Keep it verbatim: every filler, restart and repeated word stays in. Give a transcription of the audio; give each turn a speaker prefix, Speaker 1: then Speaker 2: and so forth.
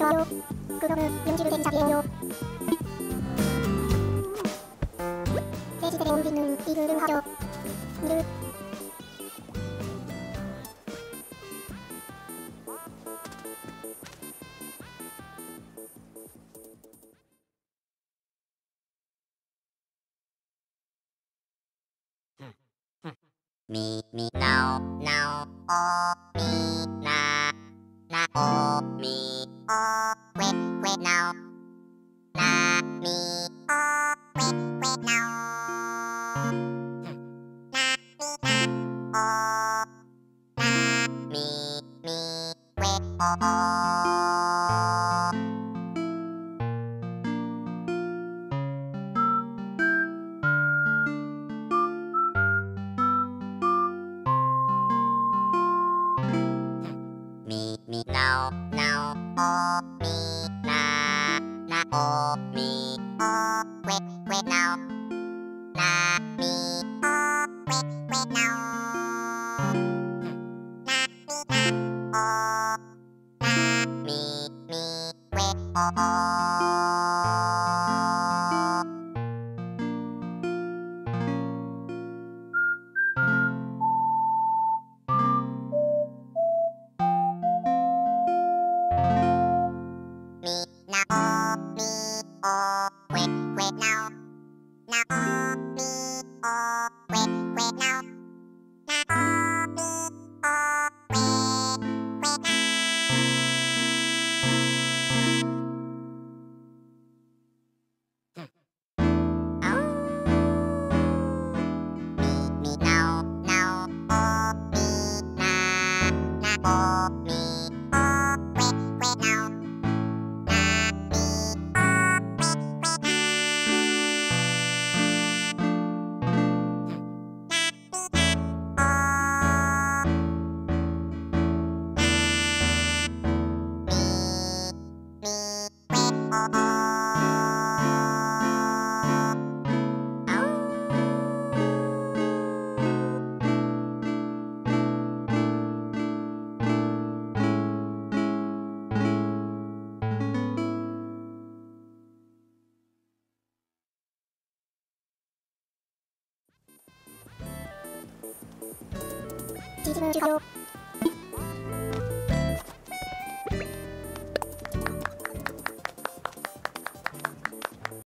Speaker 1: 좋아요. 그거는 용지를 된 자리예요. 돼지들의 온기는 이글을 하죠. 늘
Speaker 2: Me, me, now, now, oh, me, na, na, oh, me, oh, wait, wait, now, na, me, oh, wait, wait, now, na, me, na, oh, na, me, me, wait, oh, oh. Me, me, now, now, oh, me, na, na, oh, me, oh, wait, wait, now, na, me, oh, wait, wait, now, na, me, na, oh, na, me, me, wait, oh, oh. Me, now, oh, me, oh, wait, wait, now, now, oh, me, oh, wait, wait, now, now, oh, me, oh, wait, wait, now. Oh, me, me, now, now, oh, me, na, na, oh, me, oh, wait, wait, now.
Speaker 1: 지지는 주세요.